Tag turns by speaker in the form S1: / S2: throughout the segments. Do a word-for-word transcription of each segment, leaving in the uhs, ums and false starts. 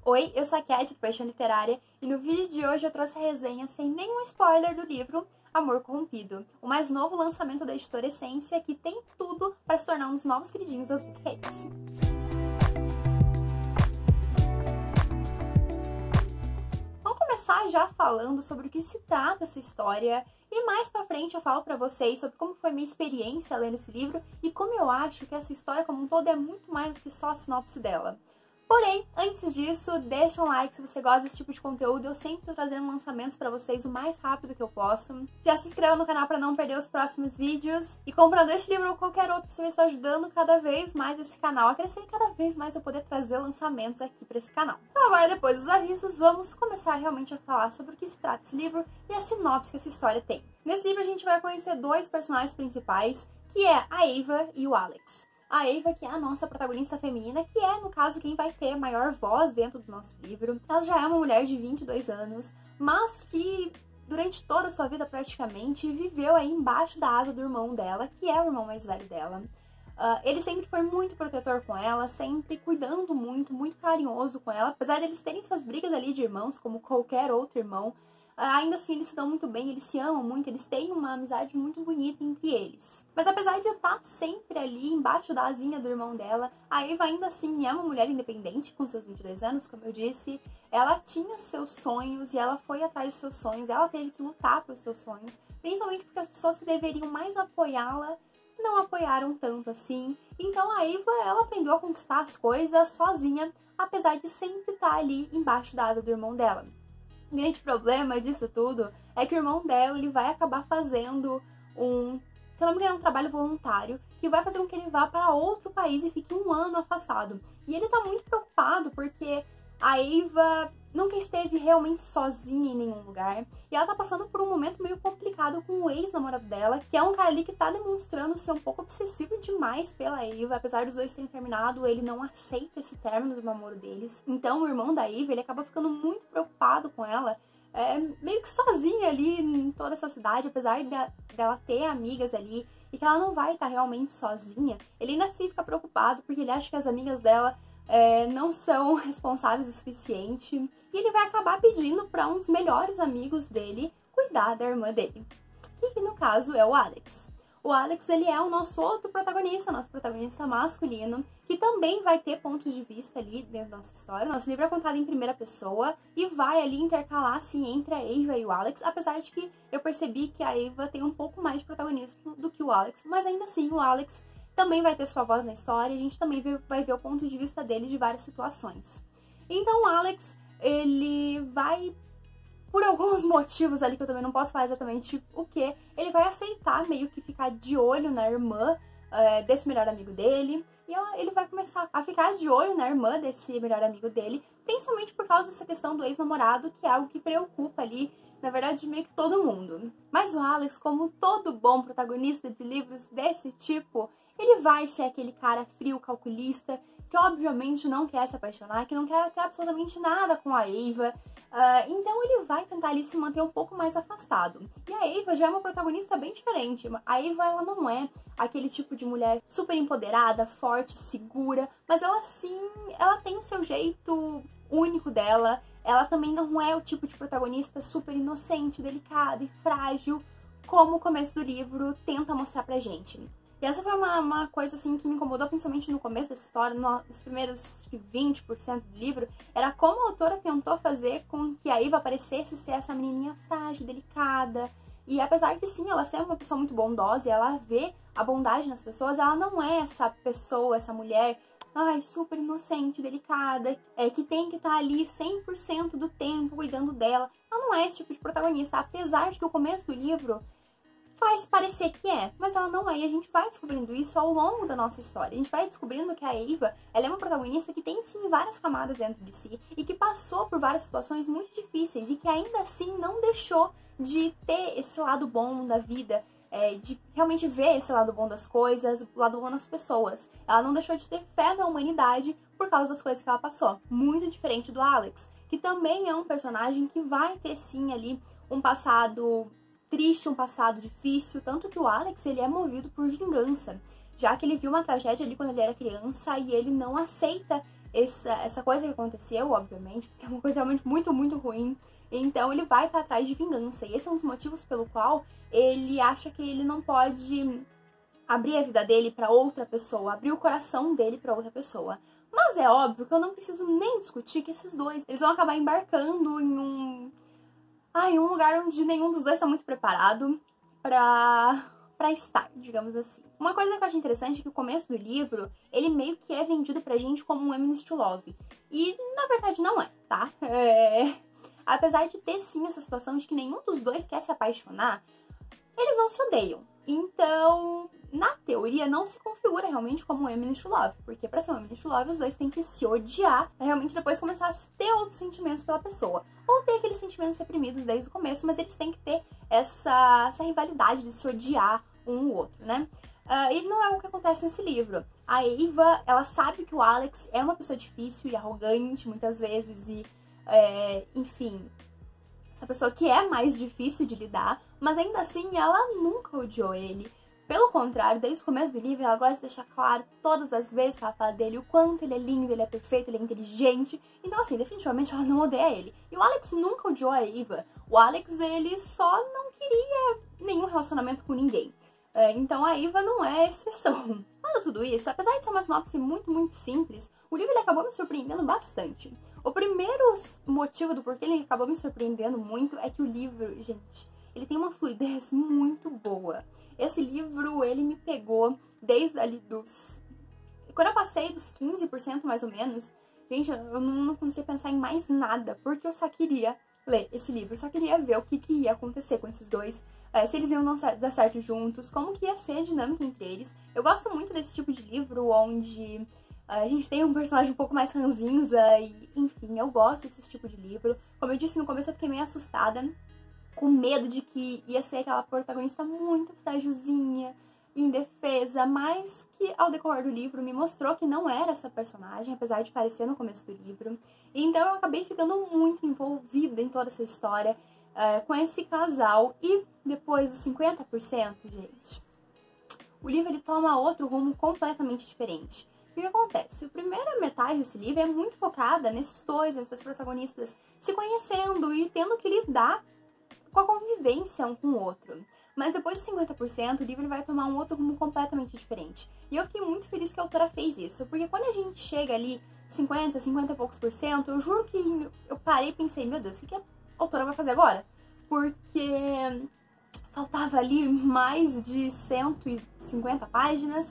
S1: Oi, eu sou a Cat, do Paixão Literária, e no vídeo de hoje eu trouxe a resenha sem nenhum spoiler do livro Amor Corrompido, o mais novo lançamento da editora Essência, que tem tudo para se tornar um dos novos queridinhos das bookheads. Vamos começar já falando sobre o que se trata essa história, e mais pra frente eu falo pra vocês sobre como foi minha experiência lendo esse livro e como eu acho que essa história como um todo é muito mais do que só a sinopse dela. Porém, antes disso, deixa um like se você gosta desse tipo de conteúdo. Eu sempre tô trazendo lançamentos pra vocês o mais rápido que eu posso. Já se inscreva no canal pra não perder os próximos vídeos. E comprando este livro ou qualquer outro, você vai estar ajudando cada vez mais esse canal a crescer e cada vez mais eu poder trazer lançamentos aqui pra esse canal. Então agora, depois dos avisos, vamos começar realmente a falar sobre o que se trata esse livro e a sinopse que essa história tem. Nesse livro a gente vai conhecer dois personagens principais, que é a Ava e o Alex. A Ava, que é a nossa protagonista feminina, que é, no caso, quem vai ter maior voz dentro do nosso livro. Ela já é uma mulher de vinte e dois anos, mas que, durante toda a sua vida, praticamente, viveu aí embaixo da asa do irmão dela, que é o irmão mais velho dela. Uh, ele sempre foi muito protetor com ela, sempre cuidando muito, muito carinhoso com ela. Apesar de eles terem suas brigas ali de irmãos, como qualquer outro irmão, ainda assim eles se dão muito bem, eles se amam muito, eles têm uma amizade muito bonita entre eles. Mas apesar de estar sempre ali embaixo da asinha do irmão dela, a Ava ainda assim é uma mulher independente com seus vinte e dois anos, como eu disse. Ela tinha seus sonhos e ela foi atrás dos seus sonhos, ela teve que lutar pelos seus sonhos, principalmente porque as pessoas que deveriam mais apoiá-la não apoiaram tanto assim. Então a Ava, ela aprendeu a conquistar as coisas sozinha, apesar de sempre estar ali embaixo da asa do irmão dela. O grande problema disso tudo é que o irmão dela ele vai acabar fazendo um, se eu não me engano, um trabalho voluntário que vai fazer com que ele vá para outro país e fique um ano afastado. E ele tá muito preocupado porque a Ava nunca esteve realmente sozinha em nenhum lugar. E ela tá passando por um momento meio complicado com o ex-namorado dela, que é um cara ali que tá demonstrando ser um pouco obsessivo demais pela Ava. Apesar dos dois terem terminado, ele não aceita esse término do namoro deles. Então o irmão da Ava, ele acaba ficando muito preocupado com ela, é, meio que sozinha ali em toda essa cidade, apesar de, dela ter amigas ali e que ela não vai estar realmente sozinha. Ele ainda assim fica preocupado porque ele acha que as amigas dela É, não são responsáveis o suficiente, e ele vai acabar pedindo para um dos melhores amigos dele cuidar da irmã dele, que no caso é o Alex. O Alex, ele é o nosso outro protagonista, nosso protagonista masculino, que também vai ter pontos de vista ali dentro da nossa história. Nosso livro é contado em primeira pessoa e vai ali intercalar-se entre a Ava e o Alex, apesar de que eu percebi que a Ava tem um pouco mais de protagonismo do que o Alex, mas ainda assim o Alex também vai ter sua voz na história e a gente também vai ver o ponto de vista dele de várias situações. Então o Alex, ele vai, por alguns motivos ali que eu também não posso falar exatamente o que, ele vai aceitar meio que ficar de olho na irmã uh, desse melhor amigo dele, e ela, ele vai começar a ficar de olho na irmã desse melhor amigo dele, principalmente por causa dessa questão do ex-namorado, que é algo que preocupa ali, na verdade, meio que todo mundo. Mas o Alex, como todo bom protagonista de livros desse tipo, ele vai ser aquele cara frio, calculista, que obviamente não quer se apaixonar, que não quer ter absolutamente nada com a Ava. Uh, então ele vai tentar ali se manter um pouco mais afastado. E a Ava já é uma protagonista bem diferente. A Ava, ela não é aquele tipo de mulher super empoderada, forte, segura, mas ela sim, ela tem o seu jeito único dela. Ela também não é o tipo de protagonista super inocente, delicada e frágil, como o começo do livro tenta mostrar pra gente. E essa foi uma, uma coisa assim que me incomodou, principalmente no começo dessa história, nos primeiros vinte por cento do livro, era como a autora tentou fazer com que a Ava parecesse ser essa menininha frágil, delicada. E apesar de sim, ela ser uma pessoa muito bondosa e ela vê a bondade nas pessoas, ela não é essa pessoa, essa mulher, ai, super inocente, delicada, é, que tem que estar ali cem por cento do tempo cuidando dela. Ela não é esse tipo de protagonista, apesar de que o começo do livro faz parecer que é, mas ela não é, e a gente vai descobrindo isso ao longo da nossa história. A gente vai descobrindo que a Ava, ela é uma protagonista que tem sim várias camadas dentro de si e que passou por várias situações muito difíceis e que ainda assim não deixou de ter esse lado bom da vida, é, de realmente ver esse lado bom das coisas, o lado bom das pessoas. Ela não deixou de ter fé na humanidade por causa das coisas que ela passou. Muito diferente do Alex, que também é um personagem que vai ter sim ali um passado triste, um passado difícil, tanto que o Alex, ele é movido por vingança, já que ele viu uma tragédia ali quando ele era criança e ele não aceita essa, essa coisa que aconteceu, obviamente, porque é uma coisa realmente muito, muito ruim. Então ele vai estar atrás de vingança. E esse é um dos motivos pelo qual ele acha que ele não pode abrir a vida dele pra outra pessoa, abrir o coração dele pra outra pessoa. Mas é óbvio que eu não preciso nem discutir que esses dois, eles vão acabar embarcando em um... Ah, em um lugar onde nenhum dos dois tá muito preparado pra, pra estar, digamos assim. Uma coisa que eu acho interessante é que o começo do livro, ele meio que é vendido pra gente como um enemies to love. E, na verdade, não é, tá? É... Apesar de ter, sim, essa situação de que nenhum dos dois quer se apaixonar, eles não se odeiam. Então, na teoria, não se configura realmente como um enemies to love. Porque pra ser um enemies to love, os dois têm que se odiar pra realmente depois começar a ter outros sentimentos pela pessoa. Ou ter aqueles sentimentos reprimidos desde o começo, mas eles têm que ter essa, essa rivalidade de se odiar um ou outro, né? Uh, e não é o que acontece nesse livro. A Ava, ela sabe que o Alex é uma pessoa difícil e arrogante, muitas vezes, e, é, enfim, essa pessoa que é mais difícil de lidar, mas ainda assim ela nunca odiou ele. Pelo contrário, desde o começo do livro, ela gosta de deixar claro todas as vezes que ela fala dele o quanto ele é lindo, ele é perfeito, ele é inteligente. Então, assim, definitivamente ela não odeia ele. E o Alex nunca odiou a Ava. O Alex, ele só não queria nenhum relacionamento com ninguém. Então a Ava não é exceção. Falando tudo isso, apesar de ser uma sinopse muito, muito simples, o livro ele acabou me surpreendendo bastante. O primeiro motivo do porquê ele acabou me surpreendendo muito é que o livro, gente, ele tem uma fluidez muito boa. Esse livro, ele me pegou desde ali dos... Quando eu passei dos quinze por cento mais ou menos, gente, eu não conseguia pensar em mais nada, porque eu só queria ler esse livro, eu só queria ver o que, que ia acontecer com esses dois. É, se eles iam dar certo juntos, como que ia ser a dinâmica entre eles. Eu gosto muito desse tipo de livro onde a gente tem um personagem um pouco mais ranzinza e, enfim, eu gosto desse tipo de livro. Como eu disse no começo, eu fiquei meio assustada, com medo de que ia ser aquela protagonista muito frágilzinha, indefesa, mas que ao decorrer do livro me mostrou que não era essa personagem, apesar de parecer no começo do livro. Então eu acabei ficando muito envolvida em toda essa história, Uh, com esse casal. E depois dos cinquenta por cento, gente, o livro ele toma outro rumo completamente diferente. O que acontece? A primeira metade desse livro é muito focada nesses dois, esses protagonistas se conhecendo e tendo que lidar com a convivência um com o outro. Mas depois de cinquenta por cento, o livro vai tomar um outro rumo completamente diferente. E eu fiquei muito feliz que a autora fez isso, porque quando a gente chega ali cinquenta, cinquenta e poucos por cento, eu juro que eu parei e pensei, meu Deus, o que que a autora vai fazer agora? Porque faltava ali mais de cento e cinquenta páginas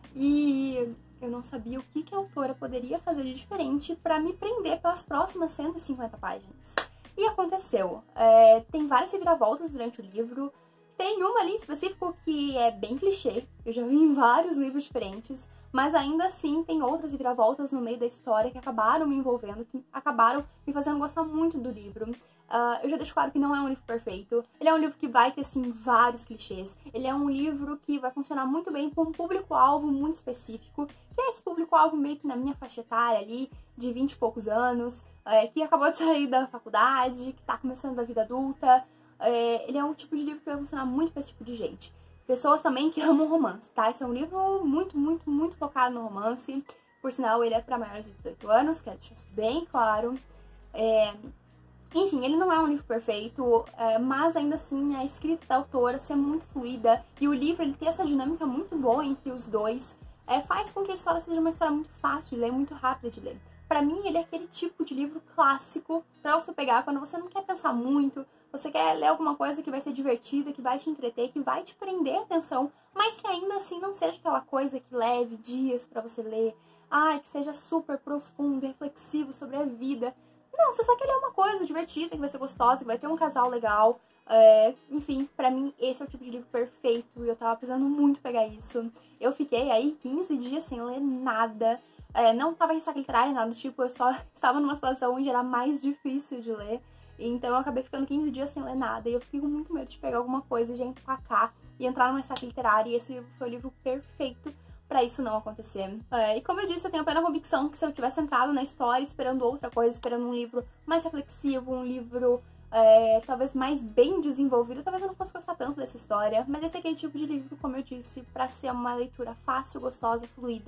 S1: e eu não sabia o que, que a autora poderia fazer de diferente para me prender pelas próximas cento e cinquenta páginas. E aconteceu. É, tem várias reviravoltas durante o livro. Tem uma ali em específico que é bem clichê. Eu já vi em vários livros diferentes. Mas ainda assim tem outras reviravoltas no meio da história que acabaram me envolvendo, que acabaram me fazendo gostar muito do livro. Uh, eu já deixo claro que não é um livro perfeito. Ele é um livro que vai ter, sim, vários clichês. Ele é um livro que vai funcionar muito bem com um público-alvo muito específico, que é esse público-alvo meio que na minha faixa etária ali, de vinte e poucos anos, é, que acabou de sair da faculdade, que tá começando a vida adulta. É, ele é um tipo de livro que vai funcionar muito pra esse tipo de gente. Pessoas também que amam romance, tá? Esse é um livro muito, muito, muito focado no romance. Por sinal, ele é para maiores de dezoito anos, quero deixar isso bem claro. É... Enfim, ele não é um livro perfeito, é, mas ainda assim a escrita da autora ser muito fluida e o livro ele ter essa dinâmica muito boa entre os dois, é, faz com que a história seja uma história muito fácil de ler, muito rápida de ler. Pra mim, ele é aquele tipo de livro clássico pra você pegar quando você não quer pensar muito, você quer ler alguma coisa que vai ser divertida, que vai te entreter, que vai te prender a atenção, mas que ainda assim não seja aquela coisa que leve dias pra você ler, ai, que seja super profundo, reflexivo sobre a vida. Não, você só quer ler uma coisa divertida, que vai ser gostosa, que vai ter um casal legal. É, enfim, pra mim esse é o tipo de livro perfeito e eu tava precisando muito pegar isso. Eu fiquei aí quinze dias sem ler nada. É, não tava em ressaca literária, nada do tipo, eu só estava numa situação onde era mais difícil de ler. Então eu acabei ficando quinze dias sem ler nada e eu fiquei com muito medo de pegar alguma coisa, de empacar e entrar numa ressaca literária. E esse livro foi o livro perfeito pra isso não acontecer. É, e como eu disse, eu tenho a plena convicção que se eu tivesse entrado na história esperando outra coisa, esperando um livro mais reflexivo, um livro é, talvez mais bem desenvolvido, talvez eu não fosse gostar tanto dessa história. Mas esse é aquele tipo de livro, como eu disse, pra ser uma leitura fácil, gostosa, fluida,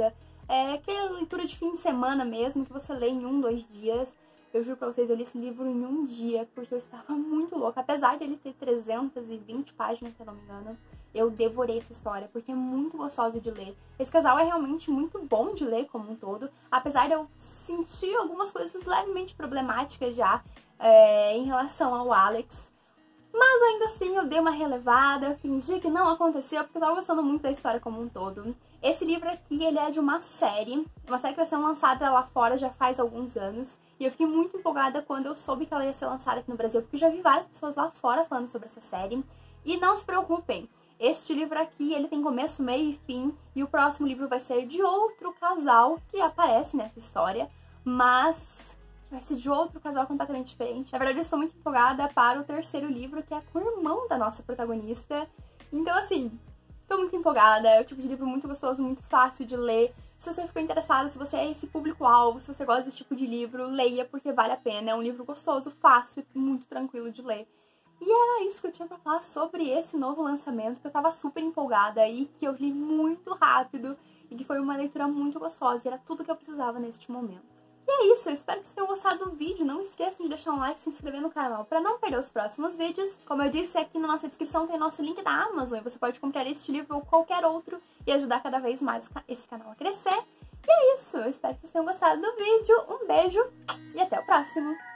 S1: É aquela leitura de fim de semana mesmo, que você lê em um, dois dias. Eu juro pra vocês, eu li esse livro em um dia, porque eu estava muito louca. Apesar de ele ter trezentas e vinte páginas, se eu não me engano, eu devorei essa história, porque é muito gostosa de ler. Esse casal é realmente muito bom de ler como um todo, apesar de eu sentir algumas coisas levemente problemáticas já é, em relação ao Alex. Mas ainda assim eu dei uma relevada, fingi que não aconteceu, porque eu tava gostando muito da história como um todo. Esse livro aqui, ele é de uma série, uma série que está sendo lançada lá fora já faz alguns anos. E eu fiquei muito empolgada quando eu soube que ela ia ser lançada aqui no Brasil, porque eu já vi várias pessoas lá fora falando sobre essa série. E não se preocupem, este livro aqui, ele tem começo, meio e fim, e o próximo livro vai ser de outro casal que aparece nessa história, mas vai ser de outro casal completamente diferente. Na verdade, eu estou muito empolgada para o terceiro livro, que é com o irmão da nossa protagonista. Então, assim, estou muito empolgada. É o tipo de livro muito gostoso, muito fácil de ler. Se você ficou interessada, se você é esse público-alvo, se você gosta desse tipo de livro, leia, porque vale a pena. É um livro gostoso, fácil e muito tranquilo de ler. E era isso que eu tinha pra falar sobre esse novo lançamento, que eu tava super empolgada e que eu li muito rápido e que foi uma leitura muito gostosa. E era tudo que eu precisava neste momento. E é isso, eu espero que vocês tenham gostado do vídeo. Não esqueçam de deixar um like e se inscrever no canal para não perder os próximos vídeos. Como eu disse, aqui na nossa descrição tem nosso link da Amazon e você pode comprar este livro ou qualquer outro e ajudar cada vez mais esse canal a crescer. E é isso, eu espero que vocês tenham gostado do vídeo. Um beijo e até o próximo!